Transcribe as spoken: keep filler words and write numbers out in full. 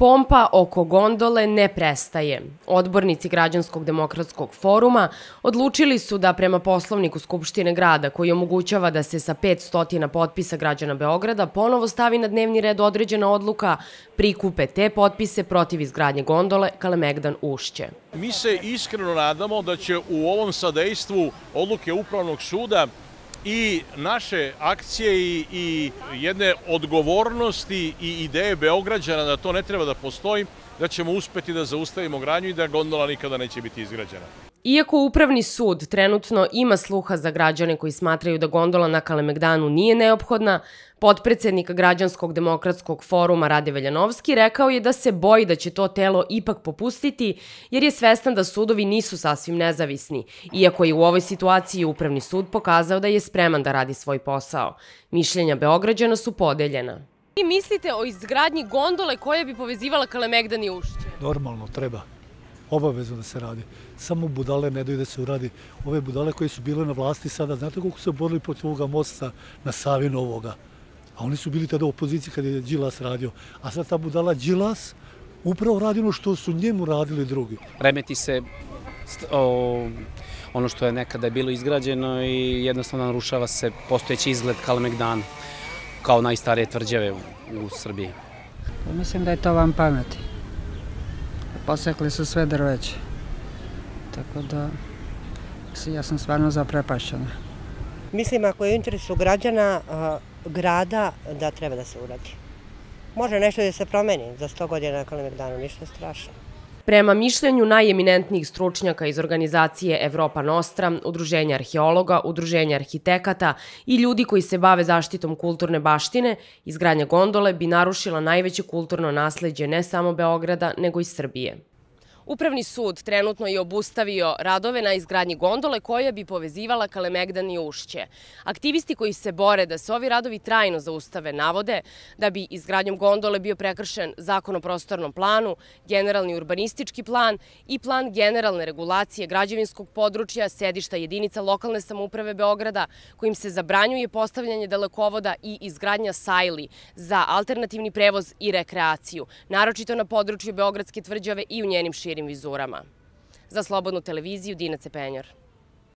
Pompa oko gondole ne prestaje. Odbornici Građanskog demokratskog foruma odlučili su da prema poslovniku Skupštine grada, koji omogućava da se sa petsto potpisa građana Beograda ponovo stavi na dnevni red određena odluka, prikupe te potpise protiv izgradnje gondole Kalemegdan-Ušće. Mi se iskreno nadamo da će u ovom sadejstvu odluke Upravnog suda i naše akcije i jedne odgovornosti i ideje Beograđana da to ne treba da postoji, da ćemo uspeti da zaustavimo gradnju i da gondola nikada neće biti izgrađena. Iako Upravni sud trenutno ima sluha za građane koji smatraju da gondola na Kalemegdanu nije neophodna, potpredsednik Građanskog demokratskog foruma Rade Veljanovski rekao je da se boji da će to telo ipak popustiti jer je svestan da sudovi nisu sasvim nezavisni, iako je u ovoj situaciji Upravni sud pokazao da je spreman da radi svoj posao. Mišljenja Beograđana su podeljena. Vi mislite o izgradnji gondole koja bi povezivala Kalemegdan i Ušće? Normalno, treba. Obavezno da se radi. Samo budale ne daju da se uradi. Ove budale koje su bile na vlasti sada, znate koliko su borili protiv ovoga mosta na Savi Novoga? A oni su bili tada u opoziciji kad je Đilas radio. A sad ta budala Đilas upravo radi ono što su njemu radili drugi. Remeti se ono što je nekada bilo izgrađeno i jednostavno narušava se postojeći izgled Kalemegdana kao najstarije tvrđave u Srbiji. Mislim da je to vam pameti. Posekli su sve drveće. Tako da ja sam stvarno zaprepašćena. Mislim ako je u interesu građana grada da treba da se uradi. Može nešto da se promeni za sto godina na Kalemegdanu, ništa strašno. Prema mišljenju najeminentnijih stručnjaka iz organizacije Evropa Nostra, Udruženja arheologa, Udruženja arhitekata i ljudi koji se bave zaštitom kulturne baštine, izgradnja gondole bi narušila najveće kulturno nasleđe ne samo Beograda, nego i Srbije. Upravni sud trenutno je obustavio radove na izgradnji gondole koja bi povezivala Kalemegdan i Ušće. Aktivisti koji se bore da se ovi radovi trajno zaustave navode da bi izgradnjom gondole bio prekršen Zakon o prostornom planu, generalni urbanistički plan i plan generalne regulacije građevinskog područja sedišta jedinica lokalne samouprave Beograda, kojim se zabranjuje postavljanje dalekovoda i izgradnja sajli za alternativni prevoz i rekreaciju, naročito na području Beogradske tvrđave i u njenim širim vizurama. Za Slobodnu televiziju, Dina Cepenjor.